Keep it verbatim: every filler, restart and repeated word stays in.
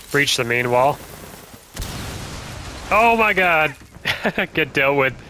Breach the main wall. Oh my god! Get dealt with.